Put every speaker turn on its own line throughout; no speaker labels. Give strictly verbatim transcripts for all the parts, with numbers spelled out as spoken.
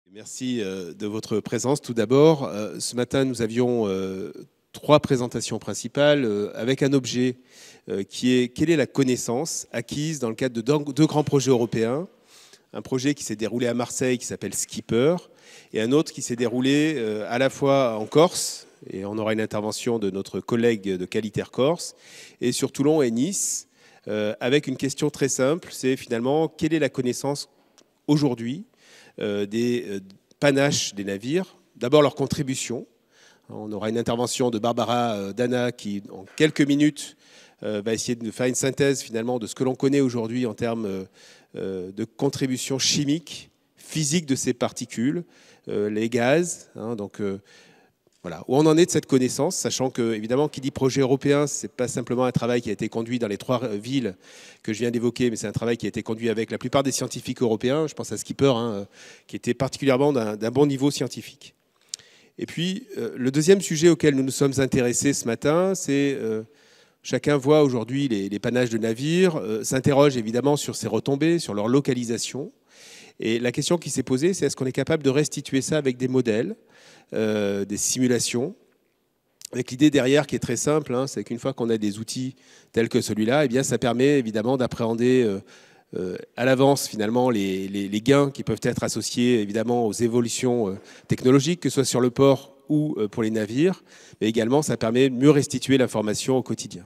Merci de votre présence. Tout d'abord, ce matin, nous avions trois présentations principales avec un objet qui est quelle est la connaissance acquise dans le cadre de deux grands projets européens. Un projet qui s'est déroulé à Marseille qui s'appelle Skipper et un autre qui s'est déroulé à la fois en Corse, et on aura une intervention de notre collègue de Qualitaire Corse, et sur Toulon et Nice, avec une question très simple, c'est finalement quelle est la connaissance aujourd'hui Euh, des euh, panaches des navires, d'abord leur contribution. On aura une intervention de Barbara euh, Dana qui, en quelques minutes, euh, va essayer de faire une synthèse finalement de ce que l'on connaît aujourd'hui en termes euh, de contribution chimique, physique de ces particules, euh, les gaz. Hein, donc, euh, voilà, où on en est de cette connaissance, sachant que, évidemment, qui dit projet européen, ce n'est pas simplement un travail qui a été conduit dans les trois villes que je viens d'évoquer, mais c'est un travail qui a été conduit avec la plupart des scientifiques européens. Je pense à Skipper, hein, qui était particulièrement d'un bon niveau scientifique. Et puis, euh, le deuxième sujet auquel nous nous sommes intéressés ce matin, c'est euh, chacun voit aujourd'hui les, les panaches de navires, euh, s'interroge évidemment sur ces retombées, sur leur localisation. Et la question qui s'est posée, c'est est-ce qu'on est capable de restituer ça avec des modèles, Euh, des simulations, avec l'idée derrière qui est très simple, hein, c'est qu'une fois qu'on a des outils tels que celui-là, eh bien, ça permet évidemment d'appréhender euh, euh, à l'avance finalement les, les, les gains qui peuvent être associés évidemment aux évolutions euh, technologiques, que ce soit sur le port ou euh, pour les navires, mais également ça permet de mieux restituer l'information au quotidien.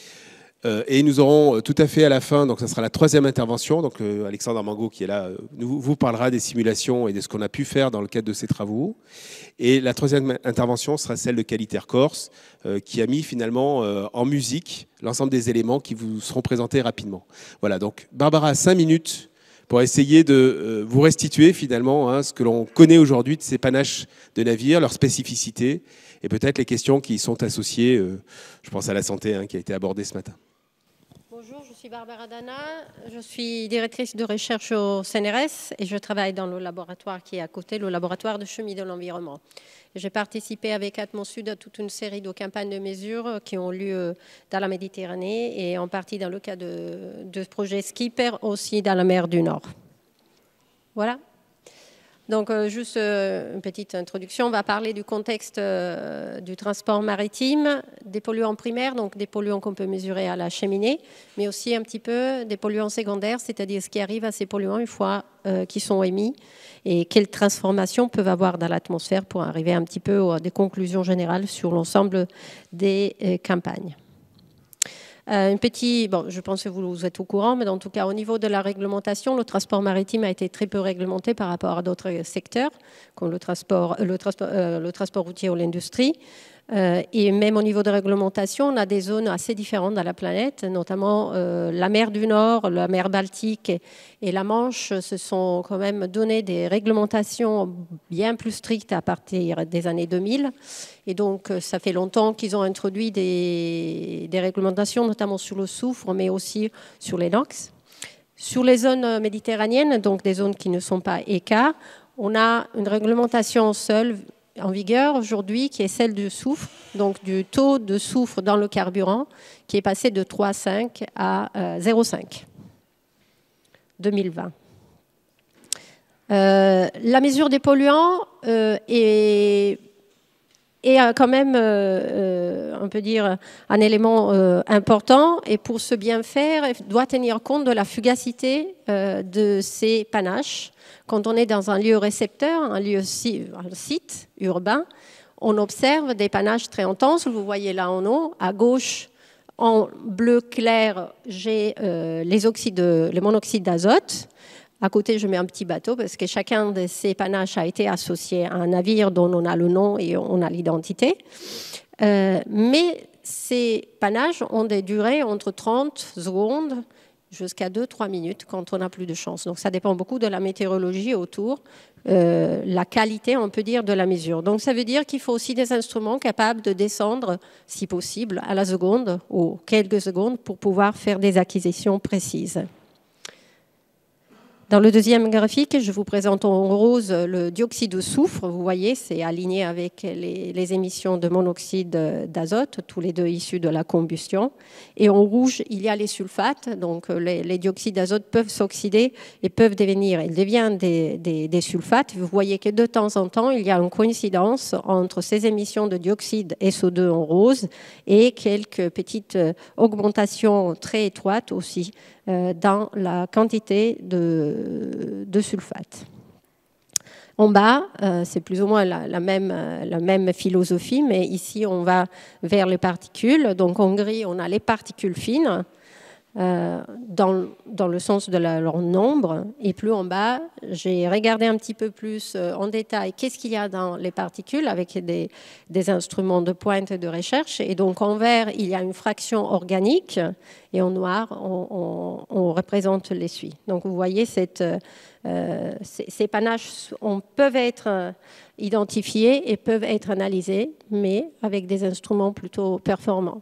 Et nous aurons tout à fait à la fin, donc ça sera la troisième intervention, donc euh, Alexandre Armango qui est là, euh, nous, vous parlera des simulations et de ce qu'on a pu faire dans le cadre de ces travaux. Et la troisième intervention sera celle de Qualitaire Corse, euh, qui a mis finalement euh, en musique l'ensemble des éléments qui vous seront présentés rapidement. Voilà, donc Barbara a cinq minutes pour essayer de euh, vous restituer finalement hein, ce que l'on connaît aujourd'hui de ces panaches de navires, leurs spécificités, et peut-être les questions qui y sont associées, euh, je pense à la santé hein, qui a été abordée ce matin.
Bonjour, je suis Barbara Dana, je suis directrice de recherche au C N R S et je travaille dans le laboratoire qui est à côté, le laboratoire de chimie de l'environnement. J'ai participé avec Atmosud à toute une série de campagnes de mesures qui ont lieu dans la Méditerranée et en partie dans le cas de, de projet Skipper aussi dans la mer du Nord. Voilà. Donc, euh, juste euh, une petite introduction. On va parler du contexte euh, du transport maritime, des polluants primaires, donc des polluants qu'on peut mesurer à la cheminée, mais aussi un petit peu des polluants secondaires, c'est-à-dire ce qui arrive à ces polluants une fois euh, qu'ils sont émis et quelles transformations peuvent avoir dans l'atmosphère pour arriver un petit peu à des conclusions générales sur l'ensemble des euh, campagnes. Euh, un petit, bon, je pense que vous, vous êtes au courant, mais en tout cas, au niveau de la réglementation, le transport maritime a été très peu réglementé par rapport à d'autres secteurs, comme le transport, le transport, euh, le transport routier ou l'industrie. Euh, et même au niveau de réglementation, on a des zones assez différentes dans la planète, notamment euh, la mer du Nord, la mer Baltique et, et la Manche se sont quand même donné des réglementations bien plus strictes à partir des années deux mille. Et donc, ça fait longtemps qu'ils ont introduit des, des réglementations, notamment sur le soufre, mais aussi sur les NOx. Sur les zones méditerranéennes, donc des zones qui ne sont pas E C A, on a une réglementation seule en vigueur aujourd'hui, qui est celle du soufre, donc du taux de soufre dans le carburant, qui est passé de trois virgule cinq à euh, zéro virgule cinq deux mille vingt. Euh, la mesure des polluants euh, est, est quand même, euh, on peut dire, un élément euh, important, et pour ce bien faire, il doit tenir compte de la fugacité euh, de ces panaches. Quand on est dans un lieu récepteur, un lieu un site urbain, on observe des panaches très intenses. Vous voyez là en haut, à gauche, en bleu clair, j'ai euh, les, oxydes, les monoxydes d'azote. À côté, je mets un petit bateau parce que chacun de ces panaches a été associé à un navire dont on a le nom et on a l'identité. Euh, mais ces panaches ont des durées entre trente secondes jusqu'à deux à trois minutes quand on n'a plus de chance. Donc ça dépend beaucoup de la météorologie autour, euh, la qualité, on peut dire, de la mesure. Donc ça veut dire qu'il faut aussi des instruments capables de descendre, si possible, à la seconde ou quelques secondes pour pouvoir faire des acquisitions précises. Dans le deuxième graphique, je vous présente en rose le dioxyde de soufre. Vous voyez, c'est aligné avec les, les émissions de monoxyde d'azote, tous les deux issus de la combustion. Et en rouge, il y a les sulfates. Donc, les, les dioxydes d'azote peuvent s'oxyder et peuvent devenir, ils deviennent des, des, des sulfates. Vous voyez que de temps en temps, il y a une coïncidence entre ces émissions de dioxyde S O deux en rose et quelques petites augmentations très étroites aussi dans la quantité de, de sulfate. En bas, euh, c'est plus ou moins la, la, même, la même philosophie, mais ici, on va vers les particules. Donc, en gris, on a les particules fines, euh, dans, dans le sens de la, leur nombre. Et plus en bas, j'ai regardé un petit peu plus euh, en détail qu'est-ce qu'il y a dans les particules avec des, des instruments de pointe de recherche. Et donc, en vert, il y a une fraction organique. Et en noir, on, on, on représente les suies. Donc, vous voyez, cette, euh, ces, ces panaches on, peuvent être identifiés et peuvent être analysés, mais avec des instruments plutôt performants.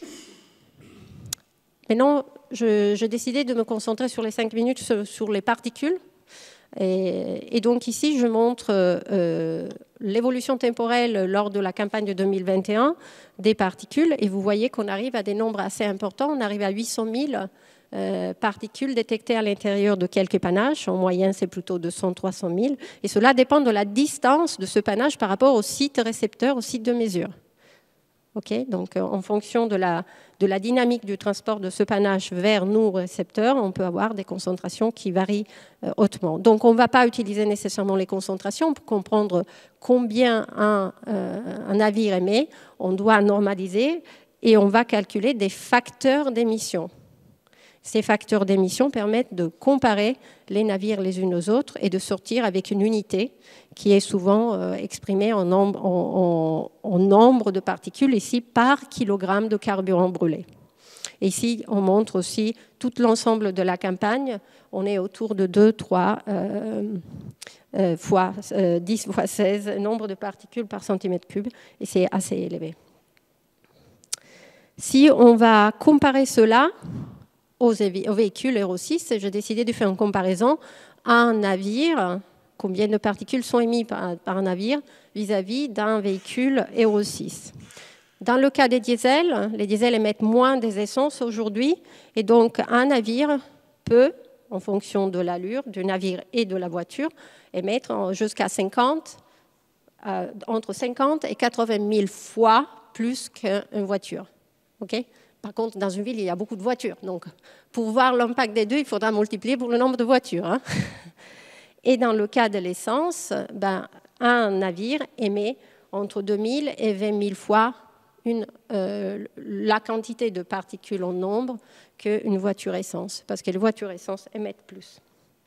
Maintenant, je, je décidais de me concentrer sur les cinq minutes sur, sur les particules. Et, et donc ici, je montre euh, l'évolution temporelle lors de la campagne de deux mille vingt et un des particules. Et vous voyez qu'on arrive à des nombres assez importants. On arrive à huit cent mille euh, particules détectées à l'intérieur de quelques panaches. En moyenne, c'est plutôt deux cents à trois cent mille. Et cela dépend de la distance de ce panache par rapport au site récepteur, au site de mesure. Okay, donc, en fonction de la, de la dynamique du transport de ce panache vers nos récepteurs, on peut avoir des concentrations qui varient euh, hautement. Donc, on ne va pas utiliser nécessairement les concentrations pour comprendre combien un, euh, un navire émet. On doit normaliser et on va calculer des facteurs d'émission. Ces facteurs d'émission permettent de comparer les navires les uns aux autres et de sortir avec une unité qui est souvent euh, exprimée en nombre, en, en, en nombre de particules, ici par kilogramme de carburant brûlé. Et ici, on montre aussi tout l'ensemble de la campagne. On est autour de deux, trois euh, euh, fois euh, dix fois seize nombre de particules par centimètre cube, et c'est assez élevé. Si on va comparer cela aux véhicules Euro six, j'ai décidé de faire une comparaison à un navire, combien de particules sont émises par, par un navire vis-à-vis d'un véhicule Euro six. Dans le cas des diesels, les diesels émettent moins des essences aujourd'hui, et donc un navire peut, en fonction de l'allure du navire et de la voiture, émettre jusqu'à cinquante, euh, entre cinquante et quatre-vingt mille fois plus qu'une voiture. Okay ? Par contre, dans une ville, il y a beaucoup de voitures. Donc, pour voir l'impact des deux, il faudra multiplier pour le nombre de voitures. Hein. Et dans le cas de l'essence, ben, un navire émet entre deux mille et vingt mille fois une, euh, la quantité de particules en nombre qu'une voiture essence, parce que les voitures essence émettent plus.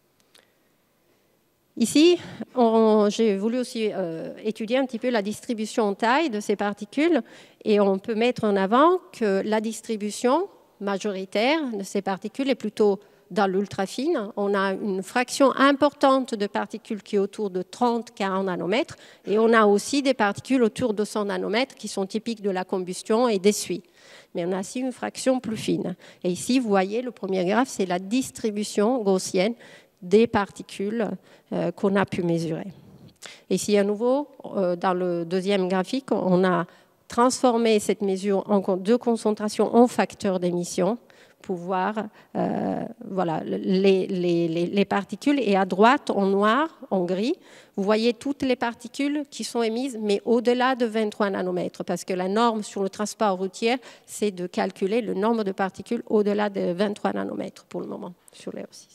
Ici, j'ai voulu aussi euh, étudier un petit peu la distribution en taille de ces particules, et on peut mettre en avant que la distribution majoritaire de ces particules est plutôt dans l'ultrafine. On a une fraction importante de particules qui est autour de trente à quarante nanomètres, et on a aussi des particules autour de cent nanomètres qui sont typiques de la combustion et des suies. Mais on a aussi une fraction plus fine. Et ici, vous voyez, le premier graphe, c'est la distribution gaussienne des particules euh, qu'on a pu mesurer. Ici, à nouveau, euh, dans le deuxième graphique, on a transformé cette mesure en, de concentration en facteur d'émission pour voir euh, voilà, les, les, les, les particules. Et à droite, en noir, en gris, vous voyez toutes les particules qui sont émises, mais au-delà de vingt-trois nanomètres, parce que la norme sur le transport routier, c'est de calculer le nombre de particules au-delà de vingt-trois nanomètres pour le moment sur l'Euro six.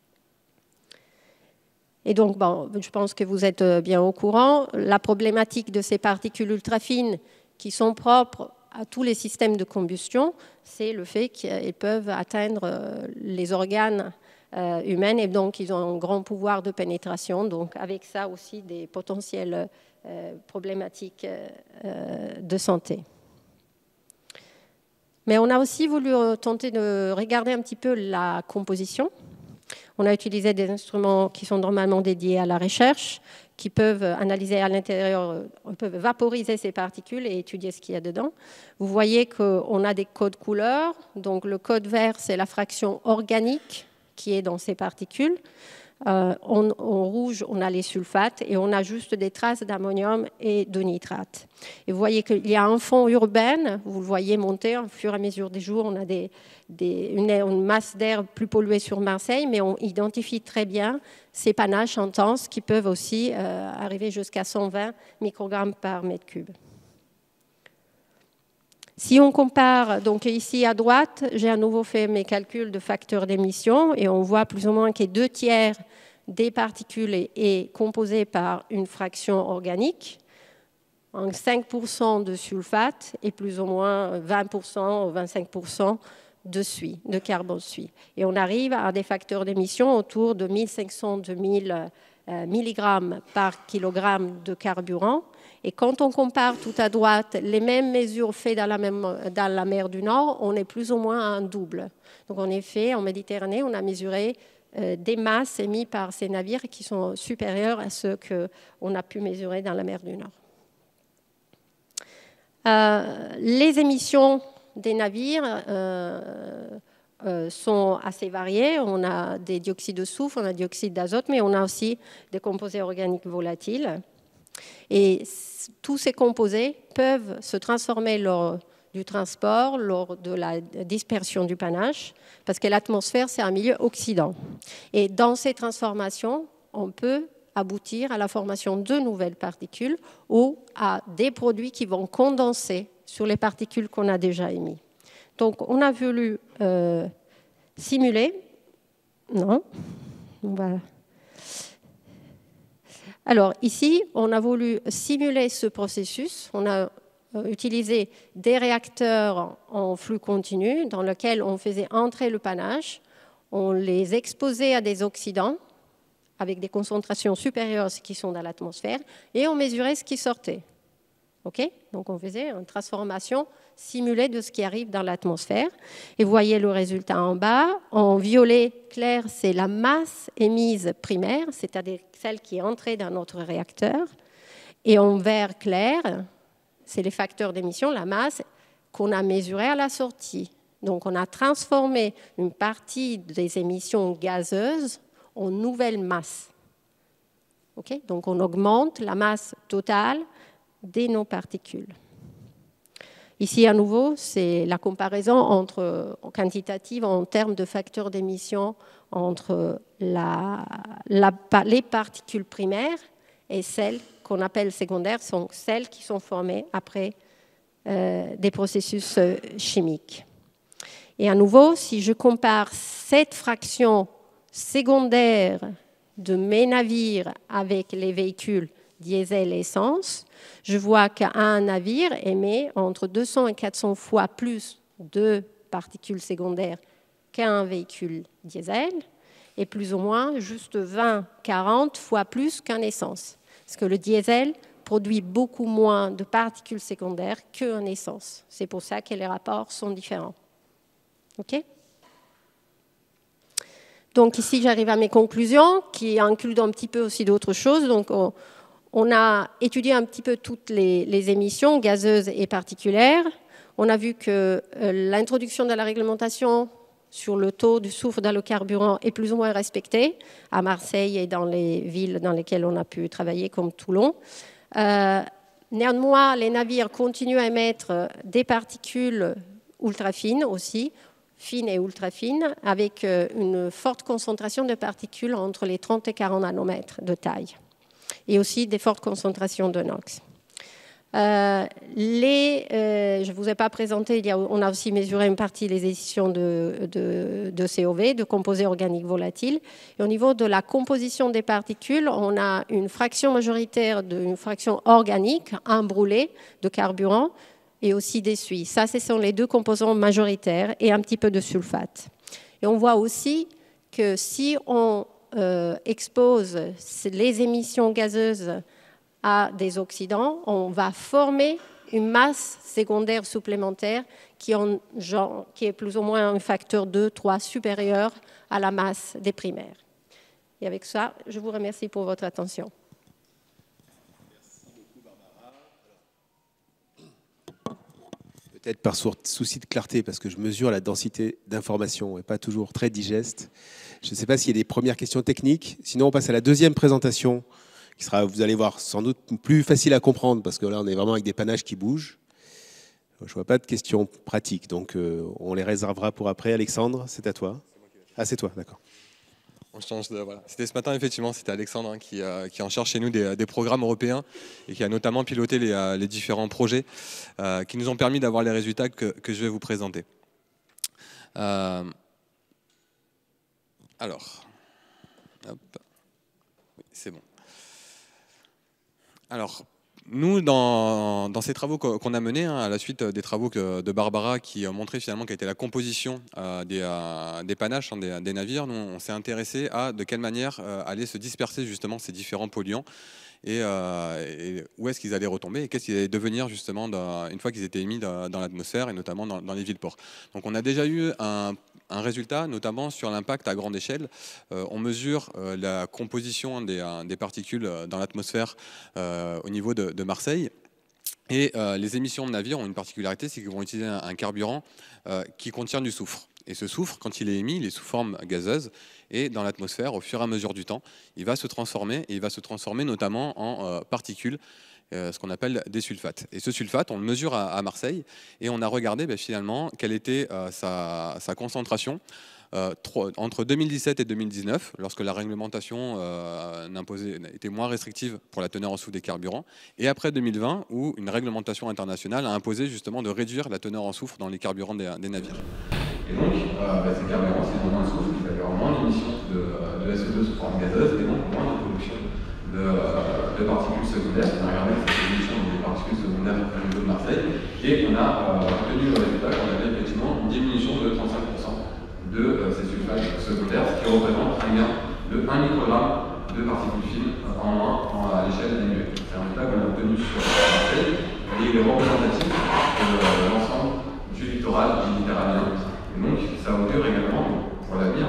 Et donc, bon, je pense que vous êtes bien au courant. La problématique de ces particules ultra-fines qui sont propres à tous les systèmes de combustion, c'est le fait qu'ils peuvent atteindre les organes humains et donc ils ont un grand pouvoir de pénétration. Donc, avec ça aussi, des potentielles problématiques de santé. Mais on a aussi voulu tenter de regarder un petit peu la composition. On a utilisé des instruments qui sont normalement dédiés à la recherche, qui peuvent analyser à l'intérieur, peuvent vaporiser ces particules et étudier ce qu'il y a dedans. Vous voyez qu'on a des codes couleurs. Donc le code vert, c'est la fraction organique qui est dans ces particules. Euh, en, en rouge, on a les sulfates et on a juste des traces d'ammonium et de nitrate. Et vous voyez qu'il y a un fond urbain, vous le voyez monter au fur et à mesure des jours. On a des, des, une, une masse d'air plus polluée sur Marseille, mais on identifie très bien ces panaches intenses qui peuvent aussi euh, arriver jusqu'à cent vingt microgrammes par mètre cube. Si on compare, donc ici à droite, j'ai à nouveau fait mes calculs de facteurs d'émission et on voit plus ou moins que deux tiers des particules est composé par une fraction organique, cinq pour cent de sulfate et plus ou moins vingt pour cent ou vingt-cinq pour cent de suie, de carbone suie. Et on arrive à des facteurs d'émission autour de mille cinq cents à deux mille milligrammes par kilogramme de carburant. Et quand on compare tout à droite les mêmes mesures faites dans la, même, dans la mer du Nord, on est plus ou moins à un double. Donc en effet, en Méditerranée, on a mesuré euh, des masses émises par ces navires qui sont supérieures à ceux qu'on a pu mesurer dans la mer du Nord. Euh, les émissions des navires euh, euh, sont assez variées. On a des dioxydes de soufre, on a des dioxydes d'azote, mais on a aussi des composés organiques volatiles. Et tous ces composés peuvent se transformer lors du transport, lors de la dispersion du panache, parce que l'atmosphère, c'est un milieu oxydant. Et dans ces transformations, on peut aboutir à la formation de nouvelles particules ou à des produits qui vont condenser sur les particules qu'on a déjà émises. Donc, on a voulu euh, simuler. Non, voilà. Alors ici, on a voulu simuler ce processus. On a utilisé des réacteurs en flux continu dans lesquels on faisait entrer le panache, on les exposait à des oxydants avec des concentrations supérieures à ce qui sont dans l'atmosphère et on mesurait ce qui sortait. Okay ? Donc on faisait une transformation simulée de ce qui arrive dans l'atmosphère. Et vous voyez le résultat en bas. En violet clair, c'est la masse émise primaire, c'est-à-dire celle qui est entrée dans notre réacteur. Et en vert clair, c'est les facteurs d'émission, la masse qu'on a mesurée à la sortie. Donc on a transformé une partie des émissions gazeuses en nouvelle masse. Okay ? Donc on augmente la masse totale des nanoparticules. Ici, à nouveau, c'est la comparaison entre, quantitative en termes de facteurs d'émission entre la, la, les particules primaires et celles qu'on appelle secondaires, sont celles qui sont formées après euh, des processus euh, chimiques. Et à nouveau, si je compare cette fraction secondaire de mes navires avec les véhicules diesel et essence, je vois qu'un navire émet entre deux cents et quatre cents fois plus de particules secondaires qu'un véhicule diesel et plus ou moins juste vingt à quarante fois plus qu'un essence. Parce que le diesel produit beaucoup moins de particules secondaires qu'un essence. C'est pour ça que les rapports sont différents. OK ? Donc ici, j'arrive à mes conclusions qui incluent un petit peu aussi d'autres choses. Donc, on, On a étudié un petit peu toutes les, les émissions gazeuses et particulaires. On a vu que euh, l'introduction de la réglementation sur le taux du soufre dans le carburant est plus ou moins respectée à Marseille et dans les villes dans lesquelles on a pu travailler, comme Toulon. Euh, néanmoins, les navires continuent à émettre des particules ultra fines aussi, fines et ultra fines, avec une forte concentration de particules entre les trente et quarante nanomètres de taille, et aussi des fortes concentrations de NOx. Euh, les, euh, je ne vous ai pas présenté, il y a, on a aussi mesuré une partie des émissions de, de, de C O V, de composés organiques volatiles. Et au niveau de la composition des particules, on a une fraction majoritaire d'une fraction organique, un brûlé de carburant et aussi des suies. Ça, ce sont les deux composants majoritaires et un petit peu de sulfate. Et on voit aussi que si on euh, expose les émissions gazeuses à des oxydants, on va former une masse secondaire supplémentaire qui, en, genre, qui est plus ou moins un facteur deux, trois supérieur à la masse des primaires. Et avec ça, je vous remercie pour votre attention.
Merci beaucoup, Barbara. peut-être par souci de clarté, parce que je mesure la densité d'informations et pas toujours très digeste. Je ne sais pas s'il y a des premières questions techniques. Sinon, on passe à la deuxième présentation, qui sera, vous allez voir, sans doute plus facile à comprendre, parce que là, on est vraiment avec des panaches qui bougent. Je ne vois pas de questions pratiques, donc euh, on les réservera pour après. Alexandre, c'est à toi. Ah, c'est toi, d'accord.
On change de, voilà. C'était ce matin, effectivement, c'était Alexandre hein, qui, euh, qui est en charge chez nous des, des programmes européens et qui a notamment piloté les, euh, les différents projets euh, qui nous ont permis d'avoir les résultats que, que je vais vous présenter. Euh, alors, hop, oui, c'est bon. Alors, nous, dans, dans ces travaux qu'on a menés, hein, à la suite des travaux que, de Barbara qui ont montré finalement quelle était la composition euh, des, euh, des panaches, hein, des, des navires, nous on s'est intéressé à de quelle manière euh, allaient se disperser justement ces différents polluants et, euh, et où est-ce qu'ils allaient retomber et qu'est-ce qu'ils allaient devenir justement dans, une fois qu'ils étaient émis dans, dans l'atmosphère et notamment dans, dans les villes-ports. Donc on a déjà eu un, un résultat notamment sur l'impact à grande échelle. Euh, on mesure euh, la composition des, euh, des particules dans l'atmosphère euh, au niveau de, de Marseille. Et euh, les émissions de navires ont une particularité, c'est qu'ils vont utiliser un, un carburant euh, qui contient du soufre. Et ce soufre, quand il est émis, il est sous forme gazeuse. Et dans l'atmosphère, au fur et à mesure du temps, il va se transformer. Et il va se transformer notamment en euh, particules, euh, ce qu'on appelle des sulfates. Et ce sulfate, on le mesure à, à Marseille. Et on a regardé ben, finalement quelle était euh, sa, sa concentration. Euh, entre deux mille dix-sept et deux mille dix-neuf, lorsque la réglementation euh, était moins restrictive pour la teneur en soufre des carburants, et après deux mille vingt, où une réglementation internationale a imposé justement de réduire la teneur en soufre dans les carburants des, des navires. Et donc, euh, bah, ces carburants, c'est moins de soufre, il va y avoir moins d'émissions de, de S O deux sous forme gazeuse, et donc moins de production de, euh, de particules secondaires. On a regardé cette émission des particules secondaires au niveau de Marseille, et on a euh, obtenu le résultat qu'on avait effectivement une diminution de trente-cinq pour cent de euh, ces sulfates secondaires, ce qui représente un gain de un microgramme de particules fines en moins en, à l'échelle annuelle. C'est un résultat qu'on a obtenu sur Marseille et il est représentatif de euh, l'ensemble du littoral méditerranéen. Et donc ça augure également pour l'avenir.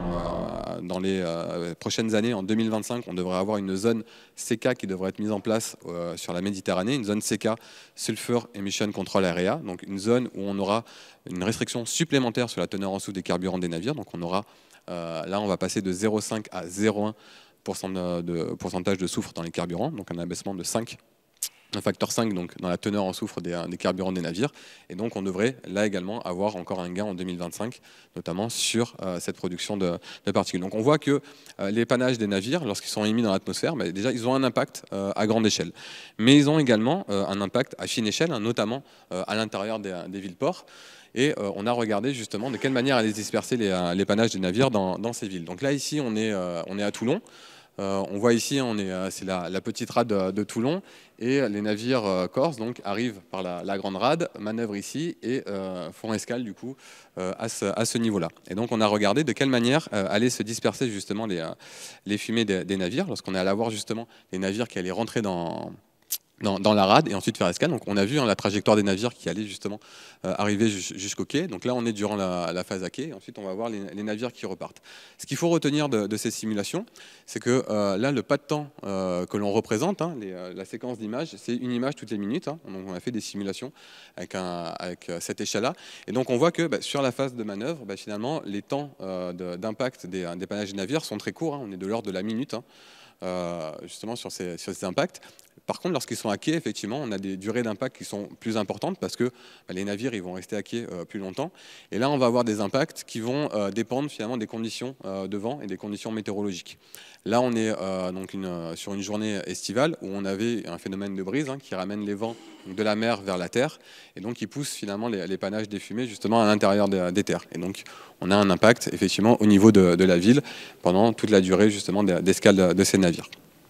Hein, dans les euh, prochaines années, en deux mille vingt-cinq, on devrait avoir une zone C K qui devrait être mise en place euh, sur la Méditerranée, une zone C K, Sulfur Emission Control Area, donc une zone où on aura une restriction supplémentaire sur la teneur en soufre des carburants des navires. Donc on aura, euh, là on va passer de zéro virgule cinq à zéro virgule un pour cent de, de pourcentage de soufre dans les carburants, donc un abaissement de cinq. Un facteur cinq donc, dans la teneur en soufre des, des carburants des navires. Et donc, on devrait là également avoir encore un gain en deux mille vingt-cinq, notamment sur euh, cette production de, de particules. Donc, on voit que euh, les panaches des navires, lorsqu'ils sont émis dans l'atmosphère, bah, déjà, ils ont un impact euh, à grande échelle. Mais ils ont également euh, un impact à fine échelle, hein, notamment euh, à l'intérieur des, des villes-ports. Et euh, on a regardé justement de quelle manière allaient disperser les, les panaches des navires dans, dans ces villes. Donc là, ici, on est, euh, on est à Toulon. Euh, on voit ici, on est, c'est la, la petite rade de, de Toulon et les navires euh, corses donc, arrivent par la, la grande rade, manœuvrent ici et euh, font escale du coup euh, à ce, à ce niveau-là. Et donc on a regardé de quelle manière euh, allaient se disperser justement les, euh, les fumées des, des navires lorsqu'on est allé voir justement les navires qui allaient rentrer dans... Dans, dans la rade et ensuite faire escale. Donc on a vu hein, la trajectoire des navires qui allaient justement euh, arriver jusqu'au quai. Donc là on est durant la, la phase à quai et ensuite on va voir les, les navires qui repartent. Ce qu'il faut retenir de, de ces simulations, c'est que euh, là le pas de temps euh, que l'on représente, hein, les, euh, la séquence d'images, c'est une image toutes les minutes. Hein. Donc on a fait des simulations avec, un, avec euh, cette échelle-là. Et donc on voit que bah, sur la phase de manœuvre, bah, finalement les temps euh, d'impact des, des panaches des navires sont très courts. Hein. On est de l'ordre de la minute. Hein. Euh, justement sur ces, sur ces impacts. Par contre, lorsqu'ils sont à quai, effectivement, on a des durées d'impact qui sont plus importantes parce que bah, les navires ils vont rester à quai euh, plus longtemps. Et là, on va avoir des impacts qui vont euh, dépendre finalement des conditions euh, de vent et des conditions météorologiques. Là, on est euh, donc une, euh, sur une journée estivale où on avait un phénomène de brise hein, qui ramène les vents de la mer vers la terre et donc qui pousse finalement les, les panaches des fumées justement à l'intérieur des, des terres. Et donc, on a un impact effectivement au niveau de, de la ville pendant toute la durée justement d'escale de, de ces navires.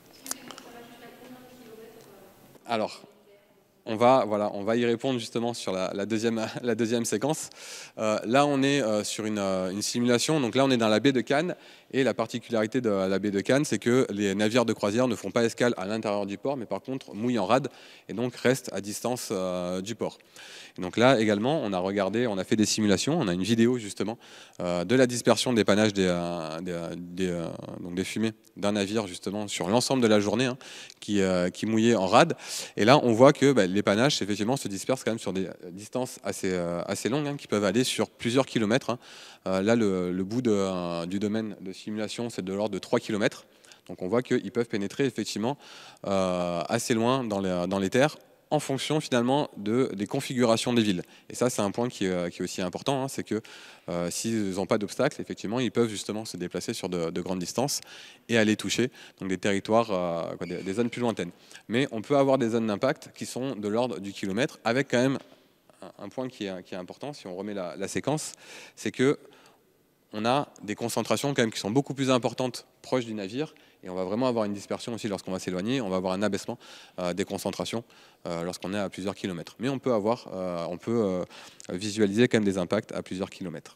Alors, on va, voilà, on va y répondre justement sur la, la, deuxième, la deuxième séquence. Euh, là, on est euh, sur une, euh, une simulation. Donc là, on est dans la baie de Cannes Et la particularité de la baie de Cannes, c'est que les navires de croisière ne font pas escale à l'intérieur du port, mais par contre mouillent en rade et donc restent à distance euh, du port. Et donc là également, on a regardé, on a fait des simulations, on a une vidéo justement euh, de la dispersion des panaches des, euh, des, des, euh, donc des fumées d'un navire justement sur l'ensemble de la journée hein, qui, euh, qui mouillait en rade. Et là, on voit que bah, les panaches effectivement se dispersent quand même sur des distances assez, euh, assez longues, hein, qui peuvent aller sur plusieurs kilomètres. Hein. Euh, là, le, le bout de, euh, du domaine de simulation, c'est de l'ordre de trois kilomètres. Donc on voit qu'ils peuvent pénétrer effectivement euh, assez loin dans les, dans les terres, en fonction finalement de, des configurations des villes. Et ça, c'est un point qui est, qui est aussi important, hein, c'est que euh, s'ils n'ont pas d'obstacles, effectivement, ils peuvent justement se déplacer sur de, de grandes distances et aller toucher donc, des territoires, euh, quoi, des, des zones plus lointaines. Mais on peut avoir des zones d'impact qui sont de l'ordre du kilomètre, avec quand même un, un point qui est, qui est important, si on remet la, la séquence, c'est que on a des concentrations quand même qui sont beaucoup plus importantes proches du navire, et on va vraiment avoir une dispersion aussi lorsqu'on va s'éloigner, on va avoir un abaissement euh, des concentrations euh, lorsqu'on est à plusieurs kilomètres. Mais on peut, avoir, euh, on peut euh, visualiser quand même des impacts à plusieurs kilomètres.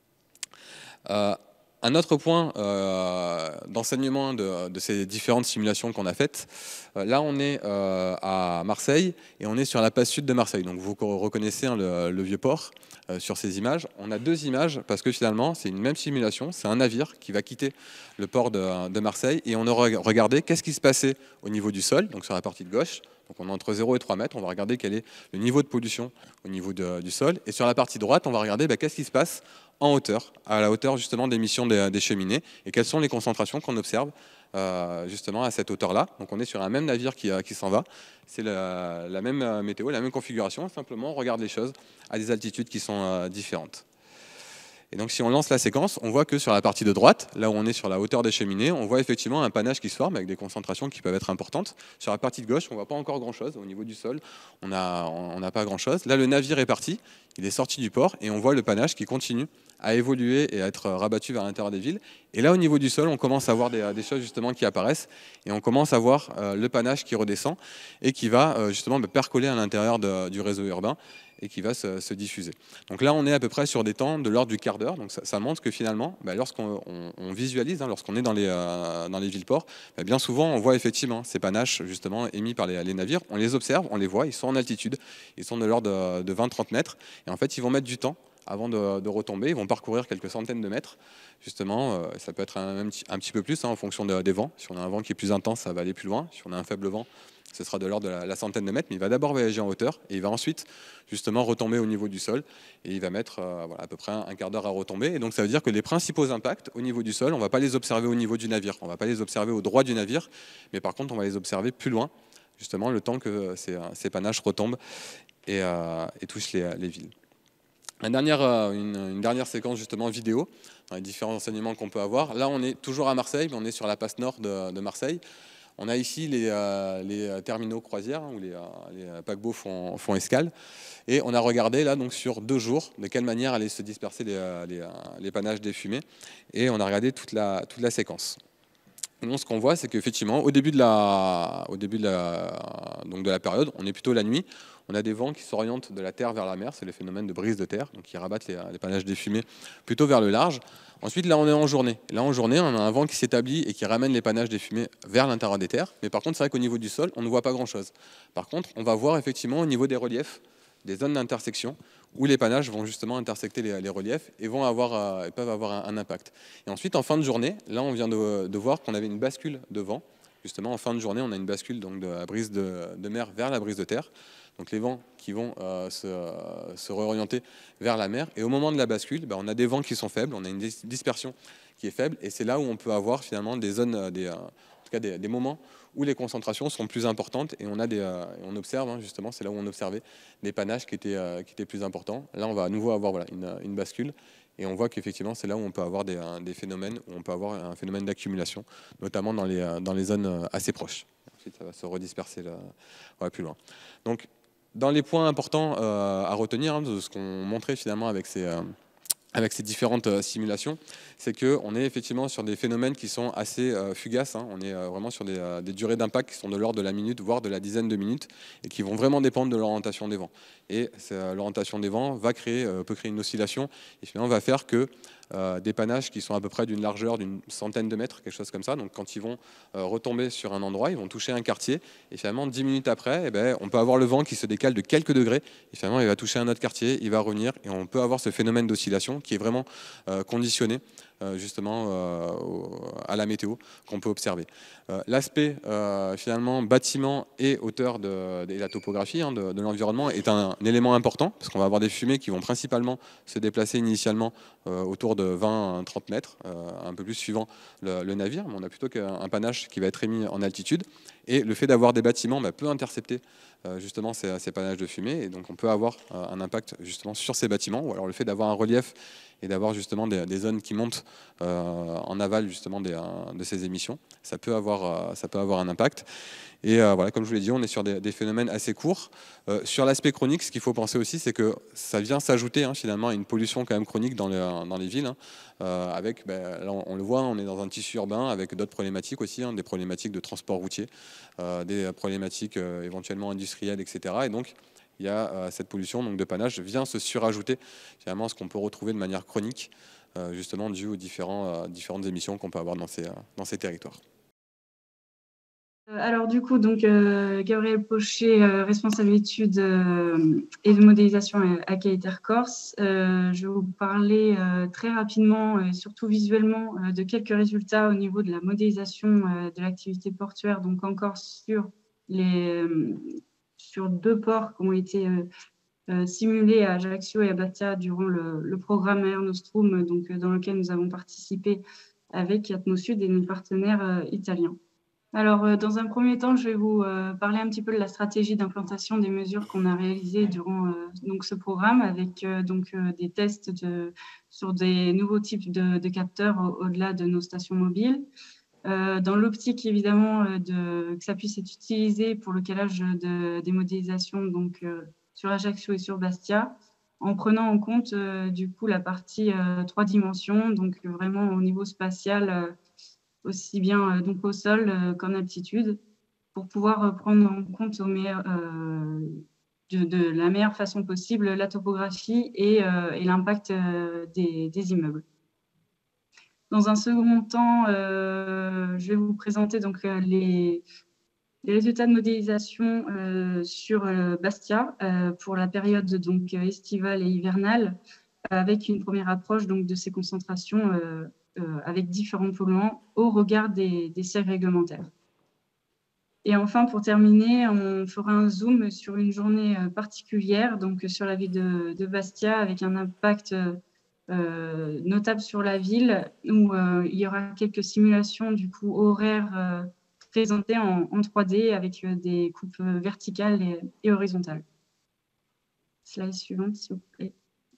Euh, un autre point euh, d'enseignement de, de ces différentes simulations qu'on a faites, euh, là on est euh, à Marseille et on est sur la place sud de Marseille. Donc vous reconnaissez hein, le, le vieux port euh, sur ces images. On a deux images parce que finalement c'est une même simulation, c'est un navire qui va quitter le port de, de Marseille et on a regardé qu'est-ce qui se passait au niveau du sol, donc sur la partie de gauche. Donc on est entre zéro et trois mètres, on va regarder quel est le niveau de pollution au niveau de, du sol. Et sur la partie droite, on va regarder bah, qu'est-ce qui se passe en hauteur, à la hauteur justement d'émission des, des cheminées, et quelles sont les concentrations qu'on observe euh, justement à cette hauteur-là. Donc on est sur un même navire qui, qui s'en va, c'est la, la même météo, la même configuration, simplement on regarde les choses à des altitudes qui sont euh, différentes. Et donc si on lance la séquence, on voit que sur la partie de droite, là où on est sur la hauteur des cheminées, on voit effectivement un panache qui se forme avec des concentrations qui peuvent être importantes. Sur la partie de gauche, on ne voit pas encore grand-chose. Au niveau du sol, on n'a on n'a pas grand-chose. Là, le navire est parti, il est sorti du port et on voit le panache qui continue à évoluer et à être rabattu vers l'intérieur des villes. Et là, au niveau du sol, on commence à voir des, des choses justement qui apparaissent et on commence à voir euh, le panache qui redescend et qui va euh, justement bah, percoler à l'intérieur du réseau urbain et qui va se, se diffuser. Donc là, on est à peu près sur des temps de l'ordre du quart d'heure. Donc ça, ça montre que finalement, bah, lorsqu'on on, on visualise, hein, lorsqu'on est dans les, euh, dans les villes-ports, bah, bien souvent, on voit effectivement ces panaches justement émis par les, les navires. On les observe, on les voit, ils sont en altitude, ils sont de l'ordre de, de vingt à trente mètres. Et en fait, ils vont mettre du temps avant de, de retomber. Ils vont parcourir quelques centaines de mètres. Justement, euh, ça peut être un, un, petit, un petit peu plus hein, en fonction de, des vents. Si on a un vent qui est plus intense, ça va aller plus loin. Si on a un faible vent, ce sera de l'ordre de la, la centaine de mètres, mais il va d'abord voyager en hauteur et il va ensuite justement retomber au niveau du sol et il va mettre euh, voilà, à peu près un, un quart d'heure à retomber. Et donc ça veut dire que les principaux impacts au niveau du sol, on ne va pas les observer au niveau du navire, on ne va pas les observer au droit du navire, mais par contre on va les observer plus loin, justement le temps que ces, ces panaches retombent et, euh, et touchent les, les villes. Une dernière, une, une dernière séquence justement vidéo, dans les différents enseignements qu'on peut avoir. Là on est toujours à Marseille, mais on est sur la passe nord de, de Marseille. On a ici les, euh, les terminaux croisières, où les, euh, les paquebots font, font escale. Et on a regardé là, donc, sur deux jours de quelle manière allaient se disperser les, les, les panaches des fumées. Et on a regardé toute la, toute la séquence. Et donc, ce qu'on voit, c'est qu'effectivement, au début de la, au début de la, donc de la période, on est plutôt la nuit, on a des vents qui s'orientent de la terre vers la mer, c'est le phénomène de brise de terre, donc qui rabattent les, les panaches des fumées plutôt vers le large. Ensuite, là, on est en journée. Là, en journée, on a un vent qui s'établit et qui ramène les panaches des fumées vers l'intérieur des terres. Mais par contre, c'est vrai qu'au niveau du sol, on ne voit pas grand-chose. Par contre, on va voir effectivement au niveau des reliefs, des zones d'intersection, où les panaches vont justement intersecter les, les reliefs et vont avoir, euh, peuvent avoir un, un impact. Et ensuite, en fin de journée, là, on vient de, de voir qu'on avait une bascule de vent. Justement, en fin de journée, on a une bascule donc, de la brise de, de mer vers la brise de terre. Donc les vents qui vont euh, se, euh, se réorienter vers la mer. Et au moment de la bascule, ben, on a des vents qui sont faibles, on a une dispersion qui est faible. Et c'est là où on peut avoir finalement des zones, des, euh, en tout cas des, des moments où les concentrations sont plus importantes. Et on, a des, euh, on observe, hein, justement, c'est là où on observait des panaches qui étaient, euh, qui étaient plus importants. Là, on va à nouveau avoir voilà, une, une bascule. Et on voit qu'effectivement, c'est là où on peut avoir des, des phénomènes, où on peut avoir un phénomène d'accumulation, notamment dans les, dans les zones assez proches. Ensuite, ça va se redisperser là, ouais, plus loin. Donc, dans les points importants euh, à retenir, hein, de ce qu'on montrait finalement avec ces, euh, avec ces différentes euh, simulations, c'est qu'on est effectivement sur des phénomènes qui sont assez euh, fugaces. Hein. On est euh, vraiment sur des, euh, des durées d'impact qui sont de l'ordre de la minute, voire de la dizaine de minutes, et qui vont vraiment dépendre de l'orientation des vents. Et euh, l'orientation des vents va créer, euh, peut créer une oscillation, et finalement va faire que euh, des panaches qui sont à peu près d'une largeur d'une centaine de mètres, quelque chose comme ça. Donc quand ils vont euh, retomber sur un endroit, ils vont toucher un quartier, et finalement dix minutes après, eh ben, on peut avoir le vent qui se décale de quelques degrés, et finalement il va toucher un autre quartier, il va revenir, et on peut avoir ce phénomène d'oscillation qui est vraiment euh, conditionné euh, justement euh, au, à la météo qu'on peut observer. Euh, L'aspect euh, finalement bâtiment et hauteur de, de la topographie hein, de, de l'environnement est un, un élément important, parce qu'on va avoir des fumées qui vont principalement se déplacer initialement euh, autour de vingt à trente mètres, euh, un peu plus suivant le, le navire, mais on a plutôt qu'un panache qui va être émis en altitude, et le fait d'avoir des bâtiments bah, peut intercepter euh, justement ces, ces panaches de fumée, et donc on peut avoir euh, un impact justement sur ces bâtiments, ou alors le fait d'avoir un relief et d'avoir justement des, des zones qui montent euh, en aval justement des, euh, de ces émissions, ça peut avoir, euh, ça peut avoir un impact. Et euh, voilà, comme je vous l'ai dit, on est sur des, des phénomènes assez courts. Euh, sur l'aspect chronique, ce qu'il faut penser aussi, c'est que ça vient s'ajouter hein, finalement à une pollution quand même chronique dans les, dans les villes. Hein, euh, avec, ben, là, on, on le voit, on est dans un tissu urbain avec d'autres problématiques aussi, hein, des problématiques de transport routier, euh, des problématiques euh, éventuellement industrielles, et cetera. Et donc, il y a euh, cette pollution donc, de panache vient se surajouter finalement ce qu'on peut retrouver de manière chronique, euh, justement dû aux différents, euh, différentes émissions qu'on peut avoir dans ces, euh, dans ces territoires.
Alors du coup, donc euh, Gabriel Pochet, euh, responsable d'études euh, et de modélisation à Qualitaire Corse. Euh, je vais vous parler euh, très rapidement et surtout visuellement euh, de quelques résultats au niveau de la modélisation euh, de l'activité portuaire, donc en Corse sur, les, euh, sur deux ports qui ont été euh, euh, simulés à Ajaccio et à Bastia durant le, le programme Air Nostrum, donc, euh, dans lequel nous avons participé avec Atmosud et nos partenaires euh, italiens. Alors, euh, dans un premier temps, je vais vous euh, parler un petit peu de la stratégie d'implantation des mesures qu'on a réalisées durant euh, donc, ce programme avec euh, donc, euh, des tests de, sur des nouveaux types de, de capteurs au, au-delà de nos stations mobiles. Euh, dans l'optique, évidemment, euh, de, que ça puisse être utilisé pour le calage de, des modélisations donc, euh, sur Ajaccio et sur Bastia, en prenant en compte euh, du coup la partie euh, trois dimensions, donc vraiment au niveau spatial, euh, aussi bien euh, donc au sol euh, qu'en altitude, pour pouvoir euh, prendre en compte au meilleur, euh, de, de la meilleure façon possible la topographie et, euh, et l'impact euh, des, des immeubles. Dans un second temps, euh, je vais vous présenter donc euh, les, les résultats de modélisation euh, sur euh, Bastia euh, pour la période donc estivale et hivernale, avec une première approche donc de ces concentrations euh, euh, avec différents polluants au regard des, des seuils réglementaires. Et enfin, pour terminer, on fera un zoom sur une journée particulière, donc sur la ville de, de Bastia, avec un impact euh, notable sur la ville, où euh, il y aura quelques simulations du coup horaires euh, présentées en, en trois D avec euh, des coupes verticales et, et horizontales. Slide suivante, s'il vous plaît.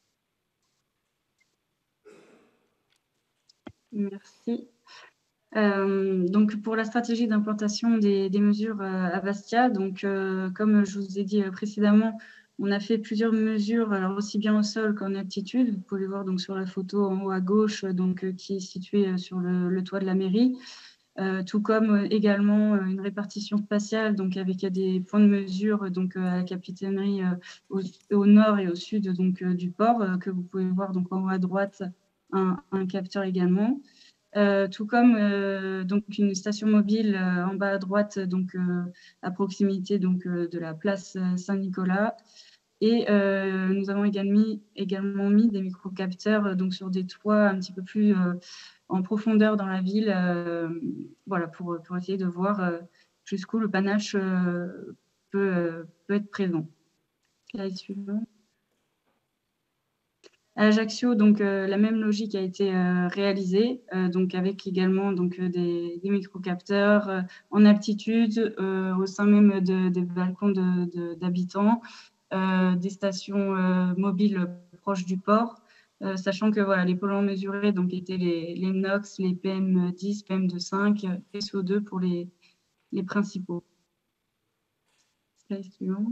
Merci. Euh, donc pour la stratégie d'implantation des, des mesures euh, à Bastia, donc euh, comme je vous ai dit précédemment, on a fait plusieurs mesures, alors aussi bien au sol qu'en altitude. Vous pouvez voir donc sur la photo en haut à gauche, donc euh, qui est située sur le, le toit de la mairie, euh, tout comme euh, également euh, une répartition spatiale, donc avec des points de mesure donc euh, à la capitainerie euh, au, au nord et au sud donc euh, du port, euh, que vous pouvez voir donc en haut à droite, un, un capteur également. Euh, tout comme euh, donc une station mobile euh, en bas à droite, donc euh, à proximité donc euh, de la place Saint-Nicolas. Et euh, nous avons également mis, également mis des microcapteurs euh, donc sur des toits un petit peu plus euh, en profondeur dans la ville, euh, voilà, pour, pour essayer de voir euh, jusqu'où le panache euh, peut, euh, peut être présent. Slide suivant. À Ajaccio, donc euh, la même logique a été euh, réalisée, euh, donc avec également donc euh, des, des microcapteurs euh, en altitude euh, au sein même de, des balcons d'habitants, de, de, euh, des stations euh, mobiles proches du port, euh, sachant que voilà, les polluants mesurés donc étaient les, les NOx, les P M dix, P M deux virgule cinq et C O deux pour les, les principaux. Slide suivant.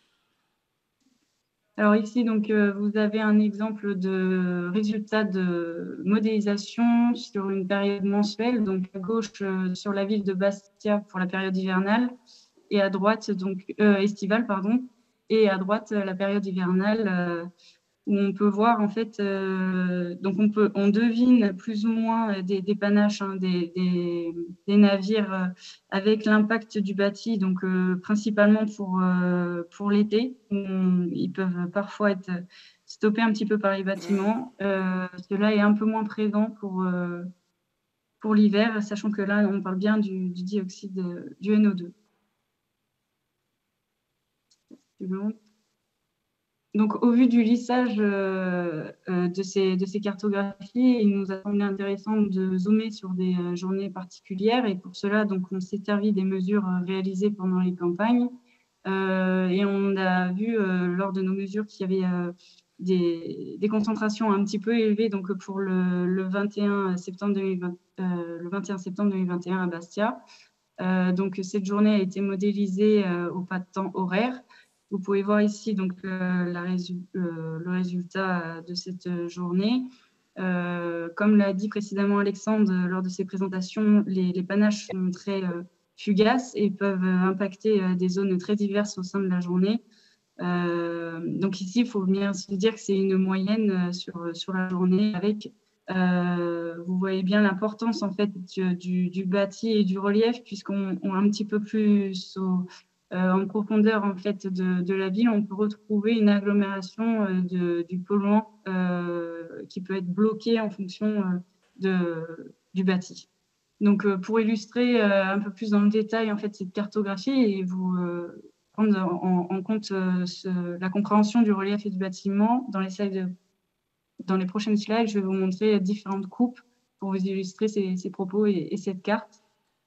Alors ici, donc, euh, vous avez un exemple de résultat de modélisation sur une période mensuelle, donc à gauche euh, sur la ville de Bastia pour la période hivernale et à droite, donc euh, estivale, pardon, et à droite la période hivernale, euh, où on peut voir en fait, euh, donc on, peut, on devine plus ou moins des, des panaches, hein, des, des, des navires euh, avec l'impact du bâti, donc euh, principalement pour, euh, pour l'été. Ils peuvent parfois être stoppés un petit peu par les bâtiments. Euh, cela est un peu moins présent pour, euh, pour l'hiver, sachant que là, on parle bien du, du dioxyde, du N O deux. Donc, au vu du lissage euh, euh, de, ces, de ces cartographies, il nous a semblé intéressant de zoomer sur des euh, journées particulières. Et pour cela, donc, on s'est servi des mesures euh, réalisées pendant les campagnes. Euh, et on a vu euh, lors de nos mesures qu'il y avait euh, des, des concentrations un petit peu élevées. Donc, pour le, le vingt et un septembre deux mille vingt, euh, le vingt et un septembre deux mille vingt et un à Bastia. Euh, donc, cette journée a été modélisée euh, au pas de temps horaire. Vous pouvez voir ici donc, euh, la résu euh, le résultat de cette journée. Euh, comme l'a dit précédemment Alexandre lors de ses présentations, les, les panaches sont très euh, fugaces et peuvent impacter euh, des zones très diverses au sein de la journée. Euh, donc ici, il faut bien se dire que c'est une moyenne sur, sur la journée avec euh, vous voyez bien l'importance en fait du, du, du bâti et du relief, puisqu'on on un petit peu plus au, euh, en profondeur en fait de, de la ville, on peut retrouver une agglomération euh, de, du polluant euh, qui peut être bloqué en fonction euh, de, du bâti. Donc euh, pour illustrer euh, un peu plus dans le détail en fait cette cartographie et vous euh, prendre en, en compte euh, ce, la compréhension du relief et du bâtiment dans les slides. Dans les prochaines slides, je vais vous montrer différentes coupes pour vous illustrer ces, ces propos et, et cette carte.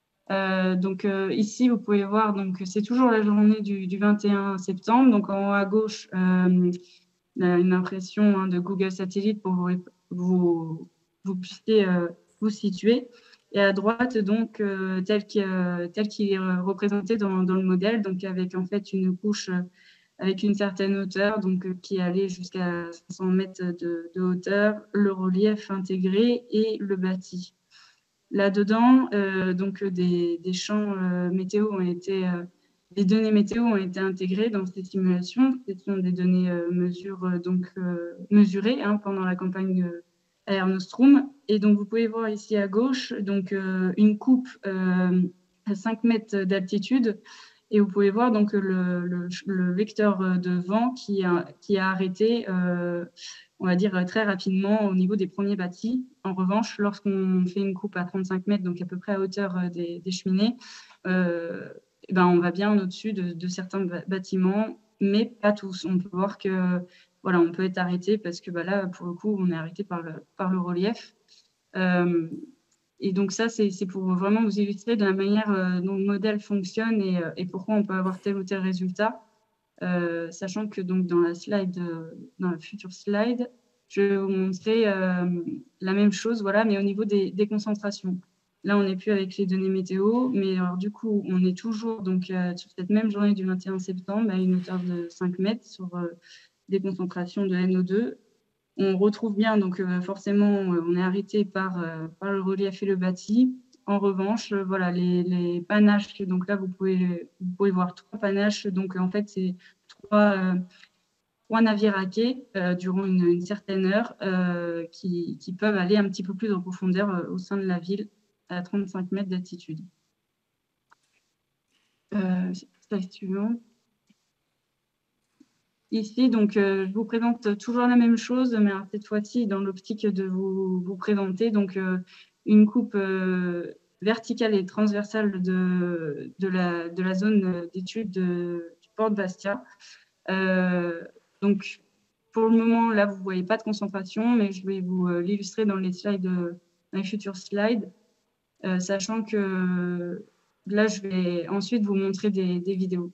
Euh, donc euh, ici, vous pouvez voir, donc c'est toujours la journée du, du vingt et un septembre. Donc en haut à gauche, euh, une impression hein, de Google Satellite pour vous, vous, vous puissiez euh, vous situer. Et à droite, donc euh, tel qu'il euh, qu est représenté dans, dans, le modèle, donc avec en fait une couche euh, avec une certaine hauteur, donc euh, qui allait jusqu'à cinq cents mètres de, de hauteur, le relief intégré et le bâti. Là-dedans, euh, donc des, des champs euh, météo ont été, euh, des données météo ont été intégrées dans ces simulations. Ce sont des données euh, mesure, euh, donc, euh, mesurées hein, pendant la campagne euh, Air Nostrum. Et donc, vous pouvez voir ici à gauche donc, euh, une coupe euh, à cinq mètres d'altitude. Et vous pouvez voir donc le, le, le vecteur de vent qui a, qui a arrêté, euh, on va dire, très rapidement au niveau des premiers bâtis. En revanche, lorsqu'on fait une coupe à trente-cinq mètres, donc à peu près à hauteur des, des cheminées, euh, et ben on va bien au-dessus de, de certains bâtiments, mais pas tous. On peut voir que voilà, on peut être arrêté parce que bah, là, pour le coup, on est arrêté par le, par le relief. Euh, Et donc ça, c'est pour vraiment vous illustrer de la manière euh, dont le modèle fonctionne et, euh, et pourquoi on peut avoir tel ou tel résultat. Euh, sachant que donc dans la slide, euh, dans la future slide, je vais vous montrer euh, la même chose, voilà, mais au niveau des, des concentrations. Là, on n'est plus avec les données météo, mais alors du coup, on est toujours donc euh, sur cette même journée du vingt et un septembre à une hauteur de cinq mètres sur euh, des concentrations de N O deux. On retrouve bien, donc euh, forcément, on est arrêté par, euh, par le relief et le bâti. En revanche, euh, voilà, les, les panaches, donc là, vous pouvez, vous pouvez voir trois panaches. Donc, en fait, c'est trois, euh, trois navires à quai euh, durant une, une certaine heure euh, qui, qui peuvent aller un petit peu plus en profondeur euh, au sein de la ville à trente-cinq mètres d'altitude. Euh, slide suivante. Ici, donc, euh, je vous présente toujours la même chose, mais alors, cette fois-ci, dans l'optique de vous, vous présenter donc, euh, une coupe euh, verticale et transversale de, de, la, de la zone d'étude du port de Bastia. Euh, donc, pour le moment, là, vous ne voyez pas de concentration, mais je vais vous euh, l'illustrer dans les slides, dans les futurs slides, euh, sachant que là, je vais ensuite vous montrer des, des vidéos.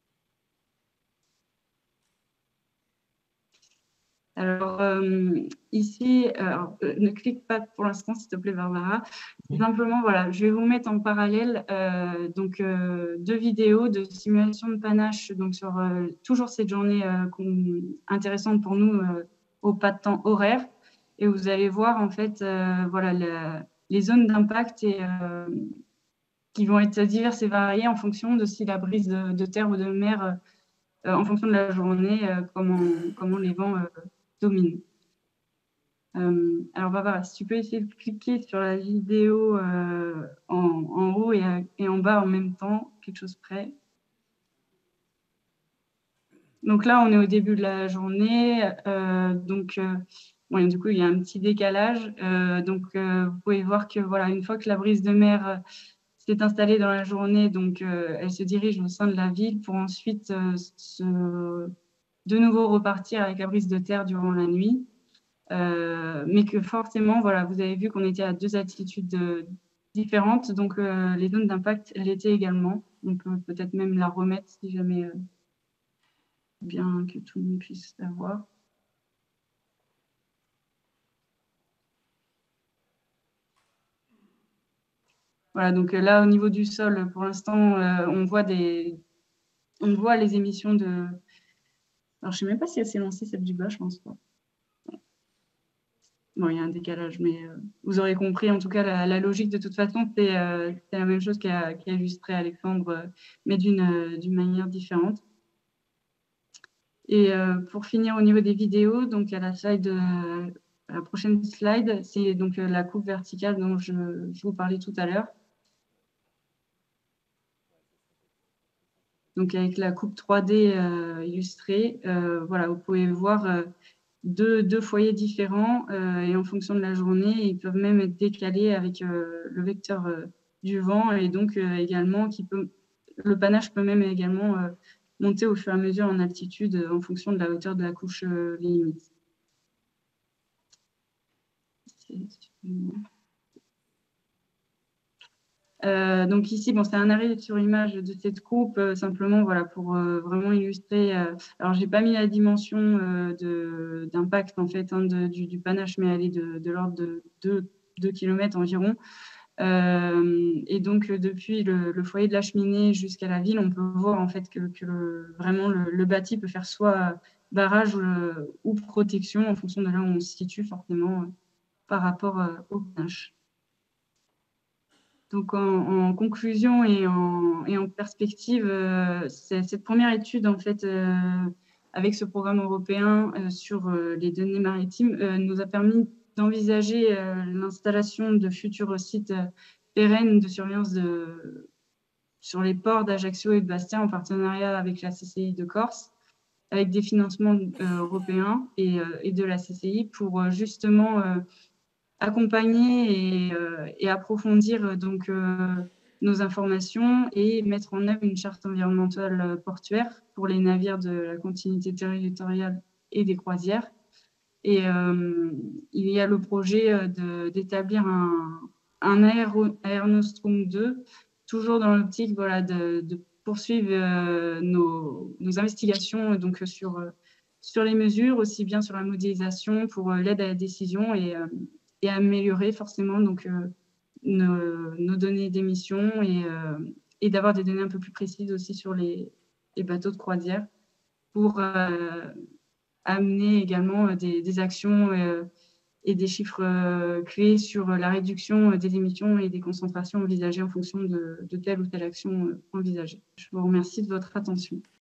Alors, euh, ici, alors, euh, ne clique pas pour l'instant, s'il te plaît, Barbara. Simplement, voilà, je vais vous mettre en parallèle euh, donc, euh, deux vidéos de simulation de panache donc sur euh, toujours cette journée euh, intéressante pour nous euh, au pas de temps horaire. Et vous allez voir, en fait, euh, voilà, la, les zones d'impact et euh, qui vont être diverses et variées en fonction de si la brise de, de terre ou de mer, euh, en fonction de la journée, euh, comment, comment les vents... Euh, domine. Euh, alors Barbara, si tu peux essayer de cliquer sur la vidéo euh, en, en haut et, à, et en bas en même temps, quelque chose près. Donc là, on est au début de la journée. Euh, donc, euh, bon, du coup, il y a un petit décalage. Euh, donc, euh, vous pouvez voir que voilà, une fois que la brise de mer euh, s'est installée dans la journée, donc euh, elle se dirige au sein de la ville pour ensuite euh, se, de nouveau repartir avec la brise de terre durant la nuit. Euh, mais que forcément, voilà, vous avez vu qu'on était à deux altitudes euh, différentes. Donc, euh, les zones d'impact l'étaient également. On peut peut-être même la remettre si jamais... Euh, bien que tout le monde puisse savoir. Voilà, donc là, au niveau du sol, pour l'instant, euh, on voit des, on voit les émissions de... Alors, je ne sais même pas si elle s'est lancée, celle du bas, je pense pas. Bon, il y a un décalage, mais euh, vous aurez compris, en tout cas, la, la logique, de toute façon, c'est euh, la même chose qu'a qu illustré Alexandre, euh, mais d'une euh, d'une manière différente. Et euh, pour finir, au niveau des vidéos, donc à la slide, euh, la prochaine slide, c'est donc euh, la coupe verticale dont je, je vous parlais tout à l'heure. Donc avec la coupe trois D euh, illustrée, euh, voilà, vous pouvez voir euh, deux, deux foyers différents euh, et en fonction de la journée, ils peuvent même être décalés avec euh, le vecteur euh, du vent et donc euh, également qui peut, le panache peut même également euh, monter au fur et à mesure en altitude euh, en fonction de la hauteur de la couche euh, limite. Euh, donc ici, bon, c'est un arrêt sur image de cette coupe, euh, simplement voilà, pour euh, vraiment illustrer. Euh, alors, je n'ai pas mis la dimension euh, d'impact en fait, hein, de, du, du panache, mais elle est de, de l'ordre de deux kilomètres environ. Euh, et donc, euh, depuis le, le foyer de la cheminée jusqu'à la ville, on peut voir en fait que, que le, vraiment le, le bâti peut faire soit barrage ou, le, ou protection en fonction de là où on se situe forcément euh, par rapport euh, au panache. Donc, en, en conclusion et en, et en perspective, euh, cette première étude, en fait, euh, avec ce programme européen euh, sur euh, les données maritimes, euh, nous a permis d'envisager euh, l'installation de futurs sites euh, pérennes de surveillance de, sur les ports d'Ajaccio et de Bastia en partenariat avec la C C I de Corse, avec des financements euh, européens et, euh, et de la C C I pour euh, justement euh, accompagner et, euh, et approfondir donc euh, nos informations et mettre en œuvre une charte environnementale portuaire pour les navires de la continuité territoriale et des croisières. Et euh, il y a le projet d'établir un, un Aeronostrum deux, toujours dans l'optique voilà, de, de poursuivre euh, nos, nos investigations donc, sur, sur les mesures, aussi bien sur la modélisation pour l'aide à la décision et euh, et améliorer forcément donc, euh, nos, nos données d'émission et, euh, et d'avoir des données un peu plus précises aussi sur les, les bateaux de croisière pour euh, amener également des, des actions euh, et des chiffres euh, clés sur la réduction des émissions et des concentrations envisagées en fonction de, de telle ou telle action envisagée. Je vous remercie de votre attention.